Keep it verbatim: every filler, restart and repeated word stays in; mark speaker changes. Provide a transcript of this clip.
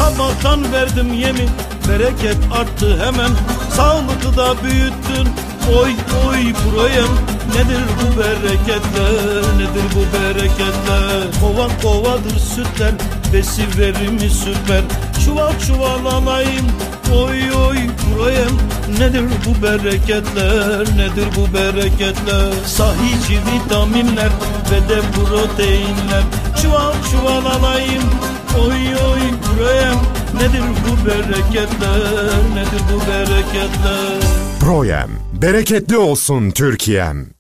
Speaker 1: Sabahtan verdim yemin, bereket arttı hemen. Sağlıkı da büyüttün, oy oy proyem. Nedir bu bereketler, nedir bu bereketler? Kova kovadır sütler, besi verimi süper. Çuval çuval alayım, oy oy proyem. Nedir bu bereketler, nedir bu bereketler? Sahici vitaminler ve de proteinler. Çuval çuval alayım, oy oy proyem. Nedir bu bereketler, nedir bu bereketler?
Speaker 2: Proyem, bereketli olsun Türkiye'm.